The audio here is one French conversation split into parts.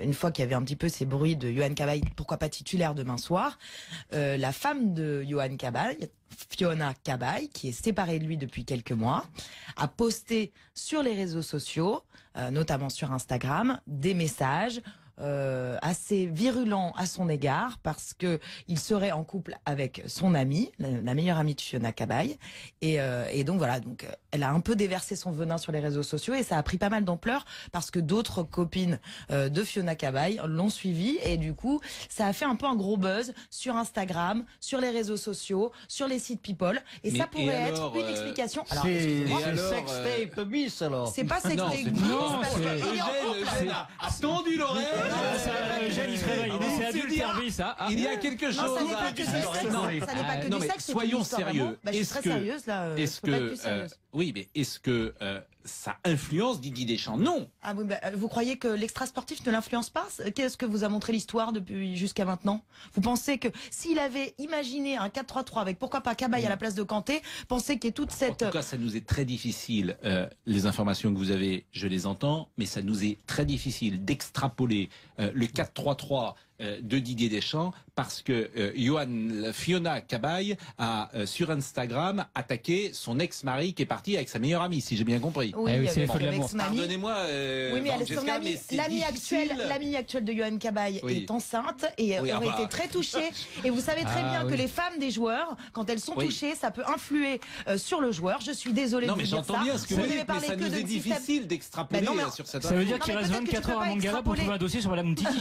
une fois qu'il y avait un petit peu ces bruits de Yohan Cabaye, pourquoi pas titulaire demain soir, la femme de Yohan Cabaye, Fiona Cabaye, qui est séparée de lui depuis quelques mois, a posté sur les réseaux sociaux, notamment sur Instagram, des messages assez virulent à son égard parce que il serait en couple avec son amie, la meilleure amie de Fiona Cabaye, et donc voilà, donc elle a un peu déversé son venin sur les réseaux sociaux et ça a pris pas mal d'ampleur parce que d'autres copines de Fiona Cabaye l'ont suivi et du coup ça a fait un peu un gros buzz sur Instagram, sur les réseaux sociaux, sur les sites People et ça pourrait être une explication. Alors, c'est sextape bis alors. C'est pas sextape. Non, Eugène a tendu l'oreille. Eugène, il se réveille. C'est adulte service. Il y a quelque chose. Ça n'est pas que du sexe. Ça n'est pas que du sexe. Soyons sérieux. Je suis très sérieuse là. Est-ce que oui, mais est-ce que ça influence Didier Deschamps? Non. Ah oui, vous croyez que l'extra sportif ne l'influence pas? Qu'est-ce que vous a montré l'histoire depuis jusqu'à maintenant? Vous pensez que s'il avait imaginé un 4-3-3 avec pourquoi pas Cabaye à la place de Kanté, pensez qu'il y ait toute cette... En tout cas, ça nous est très difficile. Les informations que vous avez, je les entends, mais ça nous est très difficile d'extrapoler le 4-3-3 de Didier Deschamps parce que Fiona Cabaye a sur Instagram attaqué son ex-mari qui est parti avec sa meilleure amie, si j'ai bien compris. Oui, avec son amie. Pardonnez-moi, oui, mais son amie, l'amie actuelle de Yohan Cabaye est enceinte et aurait été très touchée. Et vous savez très bien que les femmes des joueurs, quand elles sont touchées, ça peut influer sur le joueur. Je suis désolée de vous dire ça. Non, mais j'entends bien ce que vous dites, mais ça nous est difficile d'extrapoler sur cette. Ça veut dire qu'il reste 24 heures à Mangala pour trouver un dossier sur Madame Moutiki.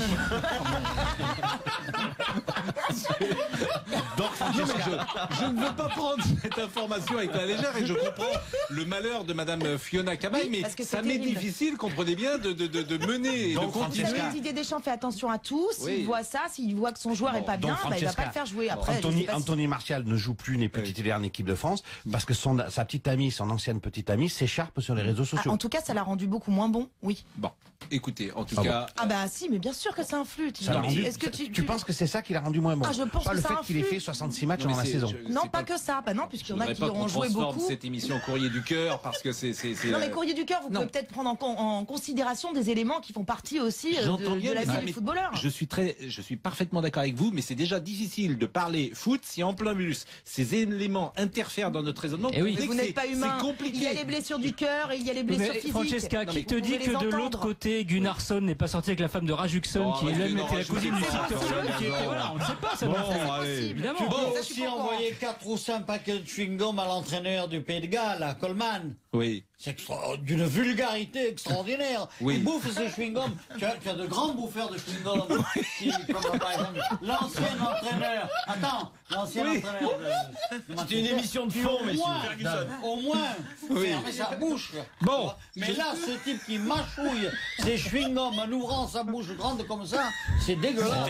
Donc, je ne veux pas prendre cette information avec la légère et je comprends le malheur de Madame Fiona Cabaye, mais ça m'est difficile, comprenez bien, de mener et de continuer. Didier Deschamps fait attention à tout. S'il voit ça, s'il voit que son joueur est pas bien, il va pas le faire jouer après. Anthony Martial ne joue plus, n'est plus titulaire en équipe de France parce que sa petite amie, son ancienne petite amie, s'écharpe sur les réseaux sociaux. En tout cas, ça l'a rendu beaucoup moins bon, oui. Bon, écoutez, en tout cas. Ah bah si, mais bien sûr que ça influe. Est-ce que tu penses que c'est ça qui l'a rendu moins bon? Je pense pas que le ça fait qu'il ait fait 66 matchs dans la saison. Non, pas que ça. Bah non, puisqu'il y en a qui auront joué beaucoup. Cette émission Courrier du Cœur parce que c'est. Non, mais Courrier du Cœur, vous pouvez peut-être prendre en considération des éléments qui font partie aussi de la vie des footballeurs. Je suis parfaitement d'accord avec vous, mais c'est déjà difficile de parler foot si en plein plus ces éléments interfèrent dans notre raisonnement. Et oui. Vous n'êtes pas humain. C'est compliqué. Il y a les blessures du cœur et il y a les blessures physiques. Francesca, qui te dit que de l'autre côté, Gunnarsson n'est pas sorti avec la femme de Rajukson, qui elle-même était la cousine du Siktorsson, qui était voilà, on ne sait pas, ça évidemment. Tu peux aussi envoyer 4 ou 5 paquets de chewing-gum à l'entraîneur du Pays de Galles, à Coleman. Oui. C'est d'une vulgarité extraordinaire. Oui. Il bouffe ses chewing-gums. Tu as de grands bouffeurs de chewing-gum. Comme par exemple l'ancien entraîneur. Attends, l'ancien entraîneur de c'est une émission de fond, messieurs. Au moins, fermer sa bouche. Bon. Mais là, ce type qui mâchouille ses chewing-gums en ouvrant sa bouche grande comme ça, c'est dégueulasse.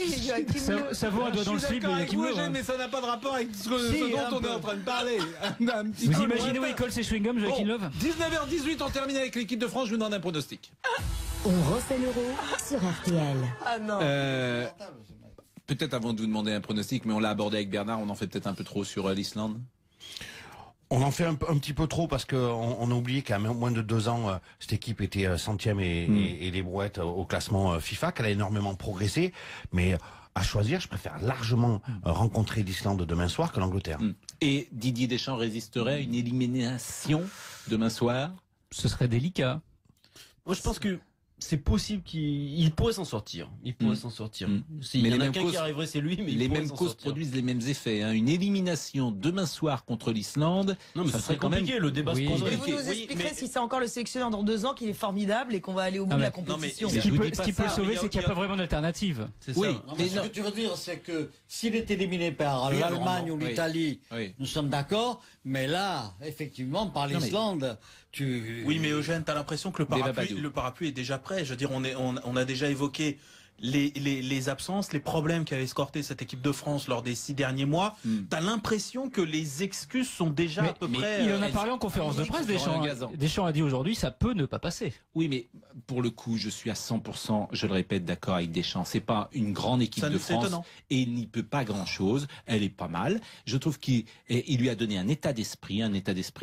Ça vaut un doigt dans le slip. Mais ça n'a pas de rapport avec ce dont on est en train de parler. Vous imaginez où il colle ses chewing-gums, Joachim Löw? 19h18, on termine avec l'équipe de France, je vous donne un pronostic. On refait l'Euro sur RTL. Ah non. Peut-être avant de vous demander un pronostic, mais on l'a abordé avec Bernard, on en fait peut-être un peu trop sur l'Islande. On en fait un petit peu trop parce qu'on a oublié qu'à moins de 2 ans, cette équipe était centième et les brouettes au classement FIFA, qu'elle a énormément progressé, mais à choisir, je préfère largement rencontrer l'Islande demain soir que l'Angleterre. Et Didier Deschamps résisterait à une élimination demain soir? Ce serait délicat. Moi, je pense que c'est possible qu'il pourrait s'en sortir. Il pourrait s'en sortir. S'il y en a qu'un qui arriverait, c'est lui, mais les mêmes causes produisent les mêmes effets. Une élimination demain soir contre l'Islande, non, mais ça serait compliqué. Le débat se poserait. Vous nous expliquerez si c'est encore le sélectionneur dans 2 ans qu'il est formidable et qu'on va aller au bout de la compétition. Ce qui peut sauver, c'est qu'il n'y a pas vraiment d'alternative. Oui, mais ce que tu veux dire, c'est que s'il est éliminé par l'Allemagne ou l'Italie, nous sommes d'accord, mais là, effectivement, par l'Islande, Oui, mais Eugène, t'as l'impression que le parapluie est déjà prêt. Je veux dire, on a déjà évoqué les absences, les problèmes qu'avait escorté cette équipe de France lors des 6 derniers mois. T'as l'impression que les excuses sont déjà à peu près... Il en a parlé en conférence de presse, Deschamps. Deschamps a dit aujourd'hui, ça peut ne pas passer. Oui, mais pour le coup, je suis à 100%, je le répète, d'accord avec Deschamps. C'est pas une grande équipe de France et il n'y peut pas grand-chose. Elle est pas mal. Je trouve qu'il lui a donné un état d'esprit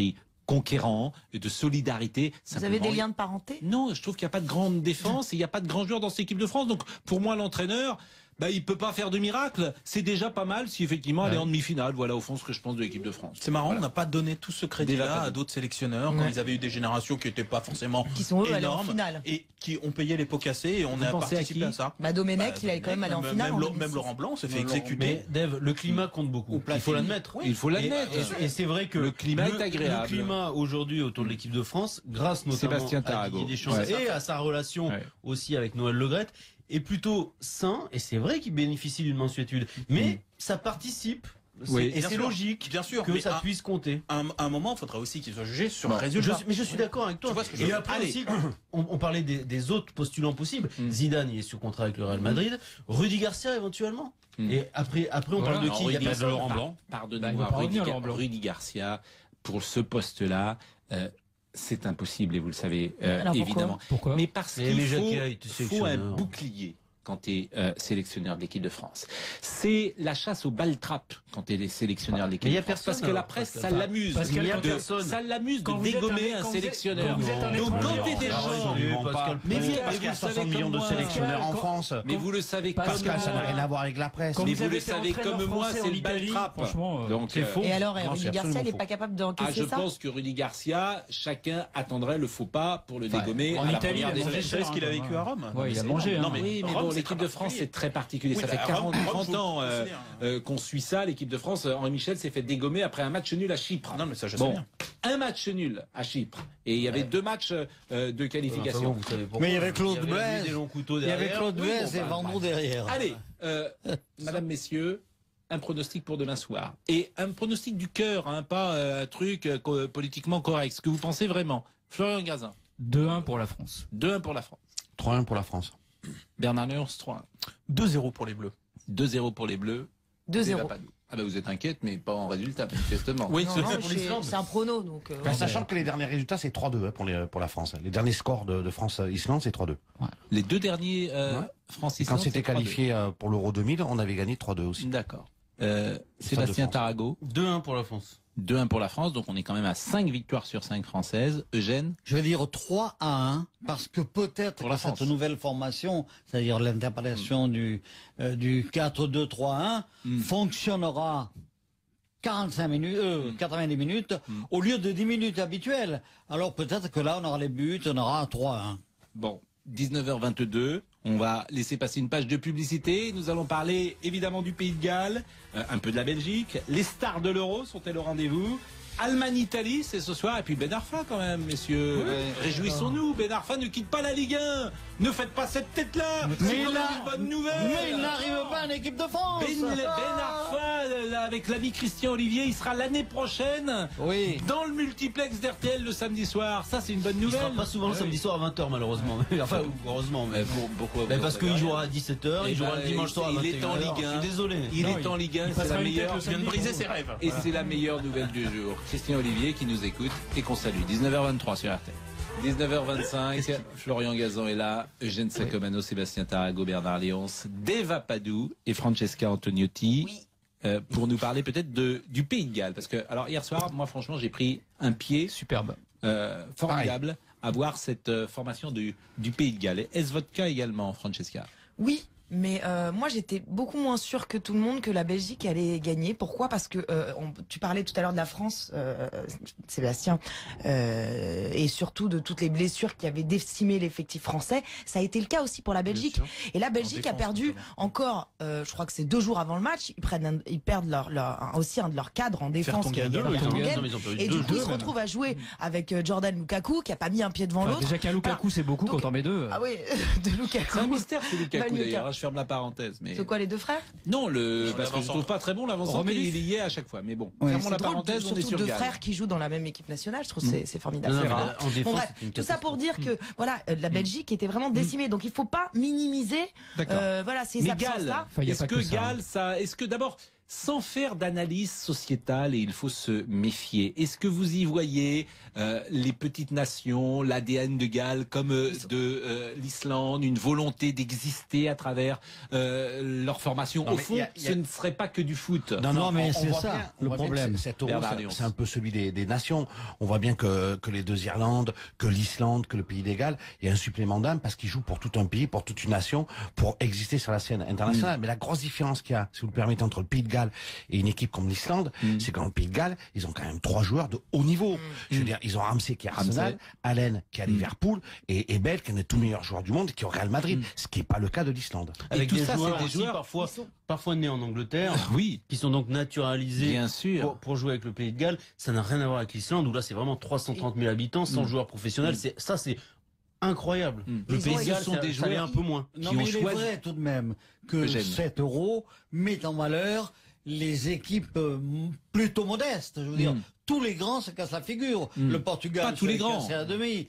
conquérant, de solidarité. Vous avez des liens de parenté? Non, je trouve qu'il n'y a pas de grande défense et il n'y a pas de grands joueurs dans cette équipe de France. Donc pour moi, l'entraîneur, il peut pas faire de miracle. C'est déjà pas mal si effectivement elle est en demi-finale. Voilà au fond ce que je pense de l'équipe de France. C'est marrant, on n'a pas donné tout ce crédit-là à d'autres sélectionneurs quand ils avaient eu des générations qui n'étaient pas forcément énormes et qui ont payé les pots cassés et on a participé à ça. Domenech, il allait quand même aller en finale. Même Laurent Blanc s'est fait exécuter. Mais Dave, le climat compte beaucoup. Il faut l'admettre. Il faut l'admettre. Et c'est vrai que le climat est agréable. Le climat aujourd'hui autour de l'équipe de France, grâce notamment à Didier Deschamps et à sa relation aussi avec Noël Le Graët, est plutôt sain, et c'est vrai qu'il bénéficie d'une mansuétude, mais ça participe, et c'est logique bien sûr, que ça puisse compter. À un moment, il faudra aussi qu'il soit jugé sur le résultat. Mais je suis d'accord avec toi. Et après aussi, on parlait des autres postulants possibles. Zidane, il est sur contrat avec le Real Madrid. Rudy Garcia, éventuellement. Et après on parle de qui? Il y a de Laurent Blanc. Pardonnez-moi, Rudy Garcia, pour ce poste-là, c'est impossible et vous le savez évidemment. Pourquoi? Mais parce qu'il faut un bouclier quand tu es sélectionneur de l'équipe de France. C'est la chasse aux balles trappes quand tu es sélectionneur de l'équipe de France. Parce que la presse, ça l'amuse. Ça l'amuse de dégommer un sélectionneur. Donc quand tu es des gens... Mais parce qu'il y a 60 millions de sélectionneurs en France. Mais vous le savez comme moi. Ça n'a rien à voir avec la presse. Mais vous le savez comme moi, c'est le balle trappe. Donc c'est faux. Et alors, Rudy Garcia, il n'est pas capable d'encaisser ça? Je pense que Rudy Garcia, chacun attendrait le faux pas pour le dégommer. En Italie, vous savez ce qu'il a vécu à Rome? Il a mangé. Oui, mais bon, l'équipe de France, c'est très particulier. Ça fait 40 ans qu'on suit ça. L'équipe de France, Henri Michel s'est fait dégommer après un match nul à Chypre. Non, mais ça, je sais bien. Un match nul à Chypre. Et il y avait 2 matchs de qualification. Mais il y avait Claude Blaise. Il y avait Claude Blaise et Vendroux derrière. Allez, madame, messieurs, un pronostic pour demain soir. Et un pronostic du cœur, pas un truc politiquement correct. Ce que vous pensez vraiment. Florian Gazin. 2-1 pour la France. 2-1 pour la France. 3-1 pour la France. Bernard Léons, 3-1. 2-0 pour les Bleus. 2-0 pour les Bleus. 2-0. Vous êtes inquiète, mais pas en résultat, manifestement. Oui, c'est un prono. Donc, sachant que les derniers résultats, c'est 3-2 pour la France. Les derniers scores de France-Islande, c'est 3-2. Les 2 derniers France-Islande, quand c'était qualifié pour l'Euro 2000, on avait gagné 3-2 aussi. D'accord. Sébastien Tarago. 2-1 pour la France. 2-1 pour la France, donc on est quand même à 5 victoires sur 5 françaises. Eugène? Je vais dire 3-1, parce que peut-être que cette nouvelle formation, c'est-à-dire l'interprétation du 4-2-3-1, fonctionnera 80 minutes au lieu de 10 minutes habituelles. Alors peut-être que là, on aura les buts, on aura 3-1. Bon, 19h22. On va laisser passer une page de publicité. Nous allons parler évidemment du Pays de Galles, un peu de la Belgique. Les stars de l'Euro sont-elles au rendez-vous? Allemagne-Italie, c'est ce soir. Et puis Ben Arfa quand même, messieurs. Réjouissons-nous. Ben Arfa ne quitte pas la Ligue 1. Ne faites pas cette tête-là. Mais il n'arrive pas en équipe de France. Ben Arfa, avec l'ami Christian Olivier, il sera l'année prochaine dans le multiplex d'RTL le samedi soir. Ça, c'est une bonne nouvelle. Il sera pas souvent le samedi soir à 20h, malheureusement. Enfin, heureusement. Mais pourquoi? Parce qu'il jouera à 17h, il jouera le dimanche soir à 21h. Il est en Ligue 1. Je suis désolé. Il est en Ligue 1. C'est la meilleure. Il vient de briser ses rêves. Et c'est la meilleure nouvelle du jour. Christian Olivier qui nous écoute et qu'on salue. 19h23 sur RTL. 19h25, Florian Gazan est là, Eugène Sacomano, Sébastien Tarago, Bernard Léons, Deva Padou et Francesca Antoniotti pour nous parler peut-être du Pays de Galles. Parce que, alors hier soir, moi franchement, j'ai pris un pied superbe, formidable à voir cette formation du Pays de Galles. Est-ce votre cas également, Francesca? Oui. Mais moi, j'étais beaucoup moins sûre que tout le monde que la Belgique allait gagner. Pourquoi? Parce que tu parlais tout à l'heure de la France, Sébastien, et surtout de toutes les blessures qui avaient décimé l'effectif français. Ça a été le cas aussi pour la Belgique. Et la Belgique a perdu encore, je crois que c'est 2 jours avant le match, ils perdent aussi un de leurs cadres en défense. Et du coup, ils se retrouvent à jouer avec Jordan Lukaku, qui a pas mis un pied devant l'autre. Déjà qu'un Lukaku, c'est beaucoup quand on met 2. Ah oui, de Lukaku. C'est un mystère, c'est Lukaku d'ailleurs. Je ferme la parenthèse. Mais... C'est quoi, les 2 frères? Non, parce que je trouve pas très bon l'avancement, mais il y est à chaque fois. Mais bon, fermons la parenthèse, on est sur 2 frères qui jouent dans la même équipe nationale, je trouve que c'est formidable. Bon, bref, tout ça pour dire que voilà, la Belgique était vraiment décimée, donc il faut pas minimiser ces absences-là. Est-ce que Galles, est-ce que d'abord, sans faire d'analyse sociétale, et il faut se méfier. Est-ce que vous y voyez les petites nations, l'ADN de Galles comme de l'Islande, une volonté d'exister à travers leur formation? Au fond, ce ne serait pas que du foot. Non, mais c'est ça le problème. Cet euro, c'est un peu celui des nations. On voit bien que les deux Irlandes, que l'Islande, que le pays des Galles, il y a un supplément d'âme parce qu'ils jouent pour tout un pays, pour toute une nation, pour exister sur la scène internationale. Mais la grosse différence qu'il y a, si vous le permettez, entre le pays de Galles et une équipe comme l'Islande, c'est qu'en le pays de Galles, ils ont quand même 3 joueurs de haut niveau. Je veux dire, ils ont Ramsey qui est à Arsenal, Allen qui est à Liverpool et Bell qui est un des tout meilleurs joueurs du monde qui est au Real Madrid, ce qui n'est pas le cas de l'Islande. Avec des joueurs parfois nés en Angleterre, qui sont donc naturalisés pour jouer avec le pays de Galles. Ça n'a rien à voir avec l'Islande où là c'est vraiment 330 000 habitants, 100 joueurs professionnels. C'est incroyable. Le pays de Galles, sont des joueurs un peu moins. Non, mais il est vrai tout de même que cet euro met en valeur les équipes plutôt modestes. Je veux dire, tous les grands se cassent la figure. Le Portugal, tous les grands, c'est à demi.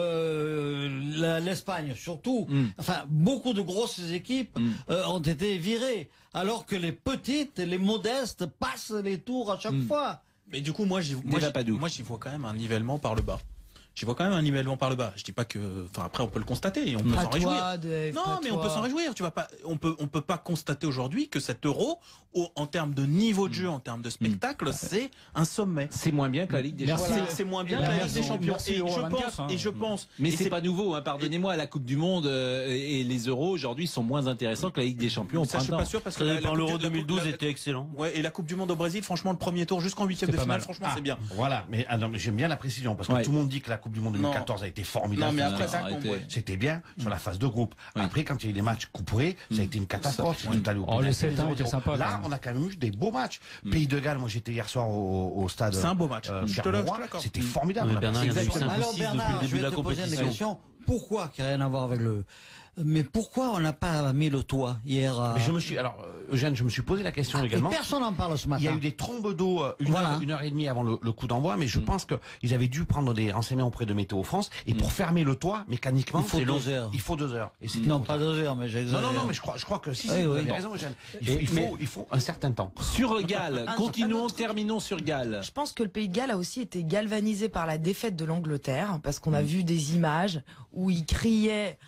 L'Espagne surtout. Enfin, beaucoup de grosses équipes ont été virées, alors que les petites, les modestes passent les tours à chaque fois. Mais du coup, moi, j'y vois quand même un nivellement par le bas. J'y vois quand même un nivellement par le bas. Je dis pas que, enfin après on peut le constater et on peut s'en réjouir. Non, mais on peut s'en réjouir. Tu vas pas, on peut pas constater aujourd'hui que cet euro, en termes de niveau de jeu, en termes de spectacle, c'est un sommet. C'est moins bien que la Ligue des Champions. C'est moins bien que la Ligue des Champions. Et je pense. Mais c'est pas nouveau. Pardonnez-moi, la Coupe du Monde et les euros aujourd'hui sont moins intéressants que la Ligue des Champions. Ça, je suis pas sûr parce que l'Euro 2012 était excellent. Ouais, et la Coupe du Monde au Brésil, franchement, le premier tour jusqu'en huitième de finale, franchement, c'est bien. Voilà, mais j'aime bien la précision parce que tout le monde dit que la Coupe du Monde 2014 a été formidable. Non, mais après ça, c'était bien sur la phase de groupe. Après, quand il y a eu des matchs couperés, ça a été une catastrophe. Le 7-1 était sympa. Là, on a quand même eu des beaux matchs. Pays de Galles, moi j'étais hier soir au stade. C'est un beau match. C'était formidable. Alors Bernard, je vais te poser une question. Pourquoi, qui n'a rien à voir avec mais pourquoi on n'a pas mis le toit hier Eugène, je me suis posé la question également. Personne n'en parle ce matin. Il y a eu des trombes d'eau une heure et demie avant le coup d'envoi, mais je pense qu'ils avaient dû prendre des renseignements auprès de Météo France et pour fermer le toit mécaniquement, il faut 2 heures. Il faut 2 heures. Non, pas 2 heures, mais j'exagère. Non, mais je crois que si. Vous avez raison, Eugène. Il faut un certain temps. Sur Galles, terminons sur Galles. Je pense que le pays de Galles a aussi été galvanisé par la défaite de l'Angleterre, parce qu'on a vu des images où ils criaient.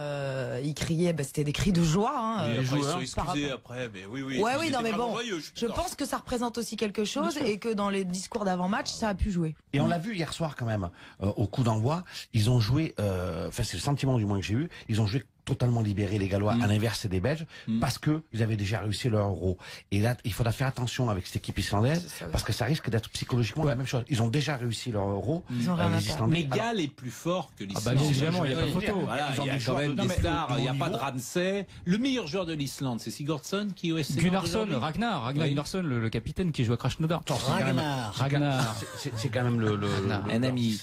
C'était des cris de joie. Les joueurs ils sont excusés après, mais oui. Ouais, non, mais bon, je pense que ça représente aussi quelque chose et que dans les discours d'avant-match, ça a pu jouer. Et on l'a vu hier soir quand même, au coup d'envoi, ils ont joué, c'est le sentiment du moins que j'ai eu, ils ont joué totalement libérés les Gallois, à l'inverse des Belges, parce que ils avaient déjà réussi leur euro. Et là, il faudra faire attention avec cette équipe islandaise, parce que ça risque d'être psychologiquement la même chose. Ils ont déjà réussi leur euro. Les Islandais. Mais Galles est plus fort que l'Islande. Évidemment, il n'y a pas de photo. Voilà, il y a quand même des stars, il n'y a pas de Ramsey. Le meilleur joueur de l'Islande, c'est Sigurdsson qui est au SC. Ragnar Gunnarsson, le capitaine qui joue à Krasnodar. Ragnar. C'est quand même un ami.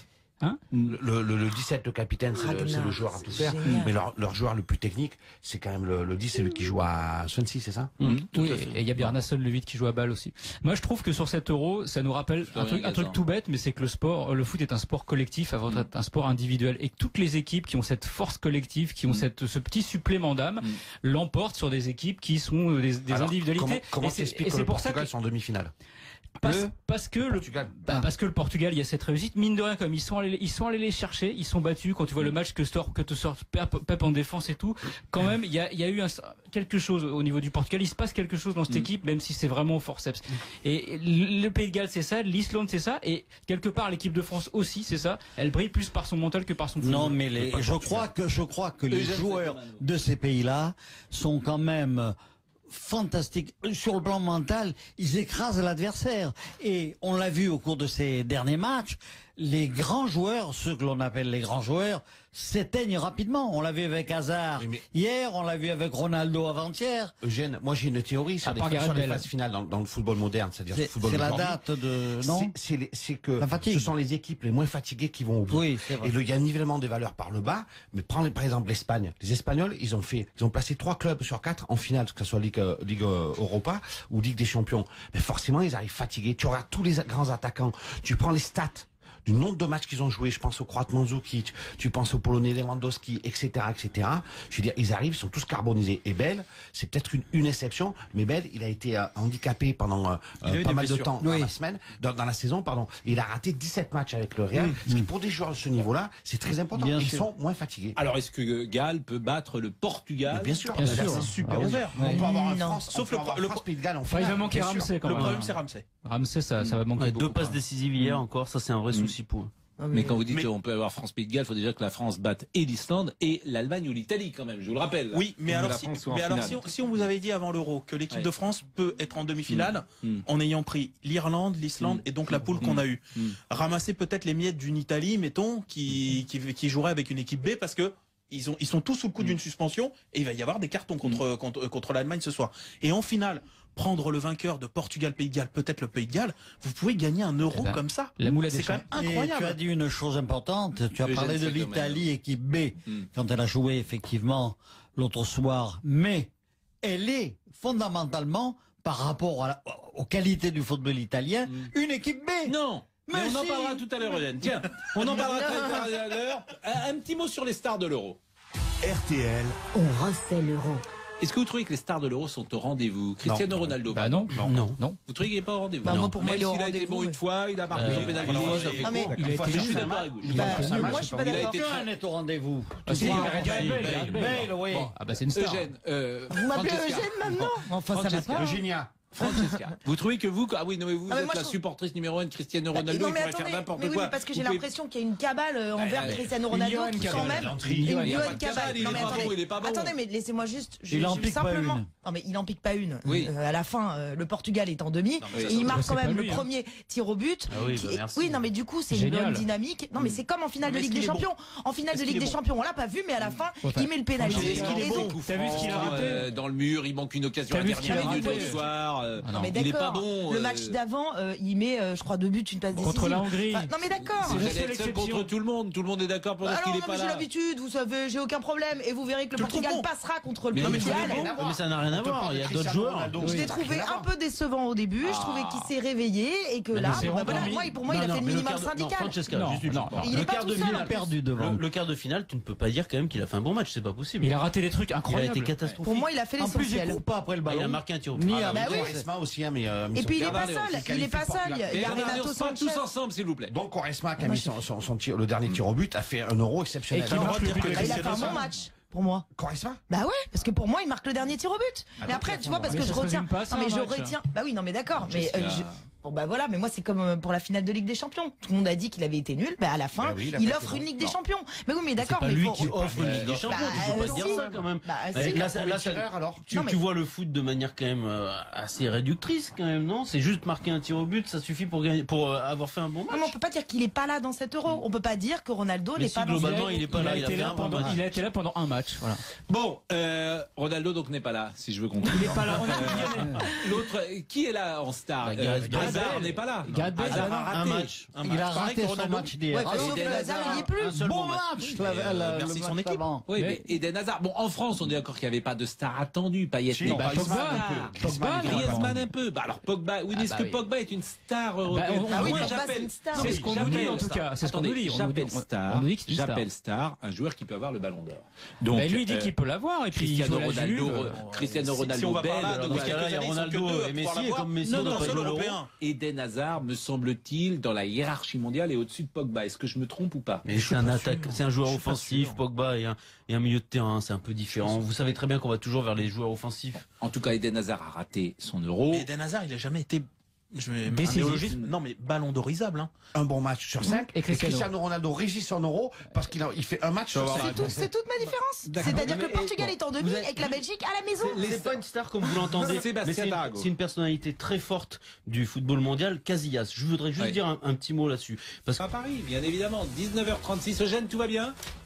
Le 17, le capitaine, c'est le joueur à tout faire. Mais leur joueur le plus technique, c'est quand même le 10, c'est le qui joue à Swansea, c'est ça? Oui, et il y a Bjarnason le 8 qui joue à Bâle aussi. Moi, je trouve que sur cet euro, ça nous rappelle un truc tout bête, mais c'est que le foot est un sport collectif avant d'être un sport individuel. Et que toutes les équipes qui ont cette force collective, qui ont ce petit supplément d'âme, l'emportent sur des équipes qui sont des individualités. Comment t'expliques que le Portugal sont en demi-finale? Parce que le Portugal, il y a cette réussite, mine de rien, comme ils sont allés les chercher, ils sont battus. Quand tu vois le match que te sort Pep en défense et tout, quand même, il y a eu quelque chose au niveau du Portugal. Il se passe quelque chose dans cette équipe, même si c'est vraiment au forceps. Et le Pays de Galles, c'est ça, l'Islande, c'est ça, et quelque part l'équipe de France aussi, c'est ça. Elle brille plus par son mental que par son football. Non, mais je crois que les joueurs de ces pays-là sont quand même fantastique. Sur le plan mental, ils écrasent l'adversaire. Et on l'a vu au cours de ces derniers matchs, les grands joueurs, ceux que l'on appelle les grands joueurs, s'éteignent rapidement. On l'a vu avec Hazard hier, on l'a vu avec Ronaldo avant-hier. Eugène, moi j'ai une théorie sur les phases finales dans le football moderne, c'est-à-dire le football c'est la date de... Non, c'est que ce sont les équipes les moins fatiguées qui vont au bout. Oui, c'est vrai. Et il y a un nivellement des valeurs par le bas, mais prends par exemple l'Espagne. Les Espagnols, ils ont placé 3 clubs sur 4 en finale, que ce soit Ligue Europa ou Ligue des Champions. Mais forcément, ils arrivent fatigués. Tu regardes tous les grands attaquants, tu prends les stats du nombre de matchs qu'ils ont joué. Je pense au Croate Mandzukic, tu penses au Polonais Lewandowski, etc., etc. Je veux dire, ils arrivent, ils sont tous carbonisés. Et Bale, c'est peut-être une exception, mais Bale, il a été handicapé pendant pas mal de temps dans la semaine, dans la saison, pardon. Il a raté 17 matchs avec le Real. Ce qui, pour des joueurs de ce niveau-là, c'est très important. Ils sont moins fatigués. Alors, est-ce que Galles peut battre le Portugal? Bien sûr, c'est super ouvert. On peut avoir un France, sauf le Pays de Galles. Il va manquer Ramsey quand même. Le problème, c'est Ramsey. Ramsey, ça va manquer beaucoup. 2 passes décisives hier encore, ça c'est un vrai souci pour eux. Mais quand vous dites qu'on peut avoir France-Pays de Galles, il faut déjà que la France batte et l'Islande et l'Allemagne ou l'Italie quand même, je vous le rappelle. Oui, mais alors, si on vous avait dit avant l'Euro que l'équipe de France peut être en demi-finale en ayant pris l'Irlande, l'Islande et donc la poule qu'on a eue, ramasser peut-être les miettes d'une Italie, mettons, qui jouerait avec une équipe B parce que ils sont tous sous le coup d'une suspension et il va y avoir des cartons contre l'Allemagne ce soir. Et en finale, prendre le vainqueur de Portugal-Pays de Galles, peut-être le Pays de Galles, vous pouvez gagner un Euro comme ça. C'est quand même incroyable. Et tu as dit une chose importante, tu as parlé de l'Italie, équipe B, quand elle a joué effectivement l'autre soir, mais elle est fondamentalement, par rapport aux qualités du football italien, une équipe B. Non. Mais on en parlera tout à l'heure, Hélène. Tiens, on en parlera tout à l'heure. Un petit mot sur les stars de l'Euro. RTL, on refait l'Euro. Est-ce que vous trouvez que les stars de l'Euro sont au rendez-vous? Cristiano Ronaldo? Bah non. Vous trouvez qu'il n'est pas au rendez-vous? Moi, pour moi, il est au rendez-vous. Il a été bon une fois, il a marqué son pénalty. Je suis d'accord avec vous. Moi, je suis pas d'accord. Aucun n'est au rendez-vous. Bale, oui. Ah bah c'est une star. Eugène, Vous m'appelez Eugène maintenant? Enfin, ça va pas. Eugénia. Francesca. Vous trouvez que vous, vous êtes la supportrice numéro 1 de Cristiano Ronaldo, non, il mais pourrait attendez, faire n'importe oui, quoi. mais parce que j'ai l'impression qu'il y a une cabale envers Cristiano Ronaldo, quand même. Une cabale. Non, mais attendez, attendez, mais laissez-moi juste simplement. Non, mais il en pique pas une. À la fin, le Portugal est en demi et il marque quand même le premier tir au but. Oui, non, mais du coup, c'est une bonne dynamique. Non, mais c'est comme en finale de Ligue des Champions. En finale de Ligue des Champions, on l'a pas vu, mais à la fin, il met le pénalty. T'as vu ce qu'il a raté dans le mur, il manque une occasion à la dernière minute du soir. Il est pas bon. Le match d'avant, il met, je crois, 2 buts, une passe décisive. Contre la Hongrie. Non mais d'accord. C'est seul contre tout le monde. Tout le monde est d'accord pour dire qu'il est pas là. J'ai l'habitude, vous savez, j'ai aucun problème. Et vous verrez que le Portugal passera contre le Portugal. Mais ça n'a rien à voir. Il y a d'autres joueurs. Je l'ai trouvé un peu décevant au début. Je trouvais qu'il s'est réveillé et que là, pour moi, il a fait le minimum syndical. Il est pas tout seul. Perdu devant. Le quart de finale, tu ne peux pas dire quand même qu'il a fait un bon match. C'est pas possible. Il a raté des trucs incroyables. Il a été catastrophique. Pour moi, il a fait l'essentiel. En plus, il court pas après le ballon. Il a marqué un tir au but. Et puis il est pas seul. Il est pas seul. Il y a Renato Sanchez. Tous ensemble, s'il vous plaît. Donc Quaresma qui a mis son tir, le dernier tir au but, a fait un Euro exceptionnel. Il a fait un bon match. Pour moi. Quaresma? Bah ouais, parce que pour moi, il marque le dernier tir au but. Mais après, tu vois, parce que je retiens. Non, mais je retiens. Bah oui, non, mais d'accord. Mais bon, bah voilà, mais moi, c'est comme pour la finale de Ligue des Champions. Tout le monde a dit qu'il avait été nul. Bah à la fin, il offre une Ligue des Champions. Mais oui, mais d'accord. C'est pas lui qui offre une Ligue des Champions. Tu peux pas dire ça quand même. Alors, tu vois le foot de manière quand même assez réductrice quand même, non? C'est juste marquer un tir au but, ça suffit pour gagner, pour avoir fait un bon match. Non, mais on peut pas dire qu'il est pas là dans cet Euro. On peut pas dire que Ronaldo n'est pas dans cet Euro. Globalement, il est pas là. Il a été là pendant un match. Voilà. Bon, Ronaldo donc n'est pas là, si je veux comprendre. Il n'est pas là. L'autre, qui est là en star? Hazard n'est pas là. Hazard a raté un match. Il a raté son match d'hier. Sauf que Hazard, il n'y est plus. Bon match. Merci son équipe. Oui, mais Eden Hazard. Bon, en France, on est d'accord qu'il n'y avait pas de star attendu. Payet, non. Griezmann un peu. Bah alors Pogba. Oui, est-ce que Pogba est une star européenne? C'est ce qu'on nous dit en tout cas. C'est ce qu'on nous dit. J'appelle star un joueur qui peut avoir le Ballon d'Or. Donc lui dit qu'il peut l'avoir et puis Cristiano Ronaldo. Si on va par là, dans ce cas-là, il y a Ronaldo et Messi, et comme Messi n'a pas joué l'Euro. Eden Hazard, me semble-t-il, dans la hiérarchie mondiale est au-dessus de Pogba. Est-ce que je me trompe ou pas? Mais c'est un joueur offensif, Pogba et un milieu de terrain, c'est un peu différent. Vous savez très bien qu'on va toujours vers les joueurs offensifs. En tout cas, Eden Hazard a raté son Euro. Mais Eden Hazard, il n'a jamais été non mais ballon d'orisable. Hein. Un bon match sur 5. Et Cristiano Ronaldo régit son Euro parce qu'il fait un match sur 5. C'est toute ma différence. C'est-à-dire que le Portugal est en demi et que la Belgique à la maison. C'est pas une star comme vous l'entendez. C'est une personnalité très forte du football mondial, Casillas. Je voudrais juste dire un petit mot là-dessus. Parce qu'à Paris, bien évidemment, 19h36, Eugène, tout va bien?